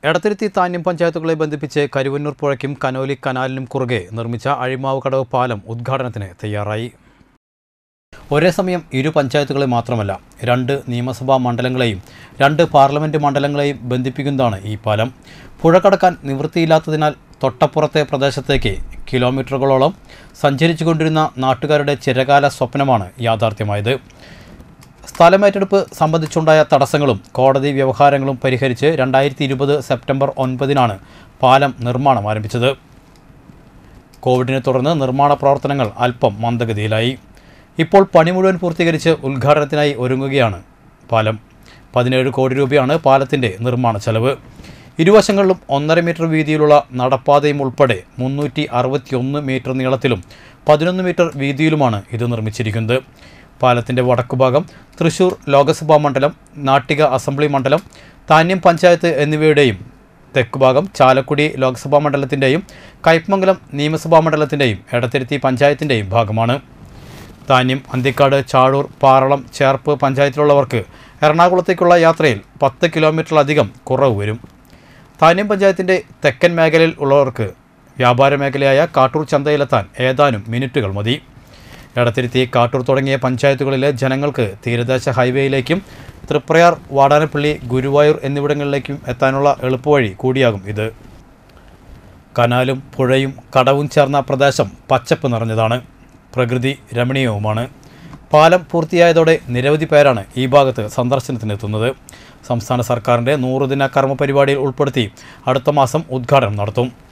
എടത്തിരുത്തി താന്യം പഞ്ചായത്തുകളെ ബന്ധിപ്പിച്ച് കരുവന്നൂർ പുഴയ്ക്കും കനോലി കനാലിനും കുറുകെ നിർമ്മിച്ച അഴിമാവ് കടവ് പാലം ഉദ്ഘാടനത്തിന് തയ്യാറായി. ഒരേ സമയം ഇരു പഞ്ചായത്തുകളെ മാത്രമല്ല 2 നിയമസഭാ മണ്ഡലങ്ങളെയും 2 പാർലമെൻറ്റ് മണ്ഡലങ്ങളെയും ബന്ധിപ്പിക്കുന്നതാണ് ഈ പാലം. പുഴ കടക്കാൻ നിവൃത്തിയില്ലാത്തതിനാൽ തൊട്ടപ്പുറത്തെ പ്രദേശത്തേക്ക് കിലോമീറ്ററുകളോളം സഞ്ചരിച്ചുകൊണ്ടിരുന്ന നാട്ടുകാരുടെ ചിരകാല സ്വപ്നമാണ് യാഥാർത്ഥ്യമായത്. സ്ഥലമേറ്റെടുപ്പ് സംബന്ധിച്ചുണ്ടായ തടസ്സങ്ങളും കോടതി വ്യവഹാരങ്ങളും പരിഹരിച്ച് 2020 സെപ്റ്റംബർ 9 പാലം നിർമ്മാണം ആരംഭിച്ചത്. കോവിഡിനെ തുടർന്ന് നിർമ്മാണ പ്രവർത്തനങ്ങൾ അല്പം മന്ദഗതിയിലായി. ഇപ്പോൾ പണി മുഴുവൻ പൂർത്തീകരിച്ച് ഉദ്ഘാടനത്തിനായി ഒരുങ്ങുകയാണ് പാലം. 17 കോടി രൂപയാണ് പാലത്തിൻ്റെ നിർമ്മാണ ചെലവ്. ഇരുവശങ്ങളിലും 1.5 മീറ്റർ വീതിയിലുള്ള നടപ്പാതയും ഉൾപ്പെടെ 361 മീറ്റർ നീളത്തിലും 11 മീറ്റർ വീതിയിലുമാണ് ഇത് നിർമ്മിച്ചിരിക്കുന്നത്. പാലത്തിൻ്റെ വടക്കുഭാഗം തൃശൂർ ലോക്സഭാ മണ്ഡലം, നാട്ടിക അസംബ്ലി മണ്ഡലം, താന്യം പഞ്ചായത്ത് എന്നിവയുടെയും തെക്കുഭാഗം ചാലക്കുടി ലോക്സഭാ മണ്ഡലത്തിൻ്റെയും കയ്പമംഗലം നിയമസഭാ മണ്ഡലത്തിൻ്റെയും എടത്തിരുത്തി പഞ്ചായത്തിൻ്റെയും ഭാഗമാണ്. താന്യം, അന്തിക്കാട്, ചാഴൂർ, പാറളം, ചേർപ്പ് പഞ്ചായത്തിലുള്ളവർക്ക് എറണാകുളത്തേക്കുള്ള യാത്രയിൽ 10 കിലോമീറ്ററിലധികം കുറവ് വരും. താന്യം പഞ്ചായത്തിൻ്റെ തെക്കൻ മേഖലയിൽ ഉള്ളവർക്ക് വ്യാപാര മേഖലയായ കാട്ടൂർ ചന്തയിലെത്താൻ ഏതാനും മിനിറ്റുകൾ മതി. എടത്തിരുത്തി, കാട്ടൂർ തുടങ്ങിയ പഞ്ചായത്തുകളിലെ ജനങ്ങൾക്ക് തീരദേശ ഹൈവേയിലേക്കും തൃപ്രയാർ, വാടാനപ്പള്ളി, ഗുരുവായൂർ എന്നിവിടങ്ങളിലേക്കും എത്താനുള്ള എളുപ്പവഴി കൂടിയാകും ഇത്. കനാലും പുഴയും കടവും ചേർന്ന പ്രദേശം പച്ചപ്പ് നിറഞ്ഞതാണ്, പ്രകൃതി രമണീയവുമാണ്. പാലം പൂർത്തിയായതോടെ നിരവധി പേരാണ് ഈ ഭാഗത്ത് സന്ദർശനത്തിനെത്തുന്നത്. സംസ്ഥാന സർക്കാരിൻ്റെ 100 ദിന കർമ്മ പരിപാടിയിൽ ഉൾപ്പെടുത്തി അടുത്ത മാസം ഉദ്ഘാടനം നടത്തും.